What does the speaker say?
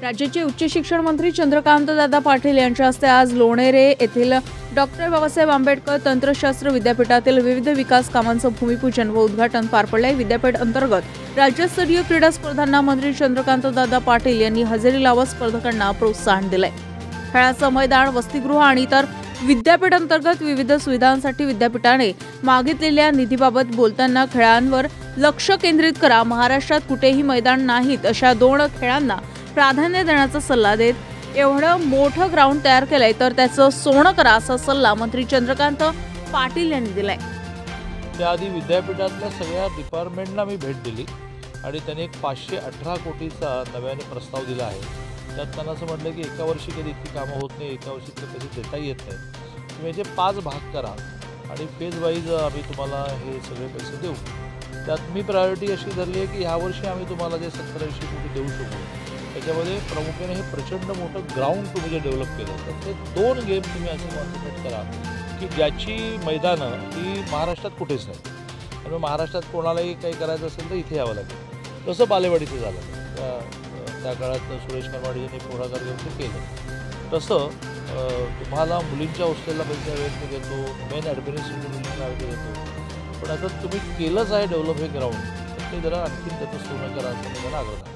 राज्याचे उच्च शिक्षण मंत्री चंद्रकांतदादा पाटील यांच्या हस्ते आज लोणेरे येथील डॉक्टर बाबासाहेब आंबेडकर तंत्रशास्त्र विद्यापीठातील विविध विकास कामांचं भूमिपूजन व उद्घाटन पार पडले। विद्यापीठ अंतर्गत राज्यस्तरीय क्रीडा स्पर्धांना मंत्री चंद्रकांतदादा पाटील यांनी हजेरी लावत स्पर्धकांना प्रोत्साहन दिले। खेळाचं मैदान, वसतिगृह आणि इतर विद्यापीठ अंतर्गत विविध सुविधांसाठी विद्यापीठाने मागितलेल्या निधीबाबत बोलताना खेळांवर लक्ष केंद्रित करा, महाराष्ट्रात कुठेही मैदान नाहीत अशा 2 खेळांना प्राधान्य देण्याचा सल्ला देत एवढं मोठं ग्राउंड तयार केलंय तर त्याचं सोनं करा असा सल्ला मंत्री चंद्रकांत पाटील यांनी दिलाय। त्याआधी विद्यापीठातल्या सगळ्या डिपार्टमेंटना मी भेट दिली आणि त्यांनी एक 518 कोटीचा नव्याने प्रस्ताव दिला आहे। त्यात त्यांना असं म्हटलं की एका वर्षी कधी इतकी कामं होत नाही, एका वर्षी कधी देता येत नाही, तुम्ही याचे 5 भाग करा आणि फेज वाईज आम्ही तुम्हाला हे सगळे पैसे देऊ। त्यात मी प्रायोरिटी अशी धरली आहे की ह्यावर्षी आम्ही तुम्हाला जे 1780 कोटी देऊ शकू, त्याच्यामध्ये प्रामुख्याने हे प्रचंड मोठं ग्राउंड तुम्ही जे डेव्हलप केलं तर ते 2 गेम तुम्ही असे कॉन्सन्ट्रेट करा की ज्याची मैदानं ही महाराष्ट्रात कुठेच नाही आणि महाराष्ट्रात कोणालाही काही करायचं असेल तर इथे यावं लागेल। तसं बालेवाडीचं झालं, त्या काळात सुरेश करवाडी यांनी पुढाकार घेऊन ते केलं। तसं तुम्हाला मुलींच्या हॉस्टेलला पैसे व्यक्त देतो, मेन ॲडमिनिस्ट्रेटिव्ह बिल्डिंगला व्यक्त देतो, पण आता तुम्ही केलंच आहे डेव्हलप हे ग्राउंड, तर ते जरा आणखीन त्याचं सोनं करा असं मी त्यांना आग्रह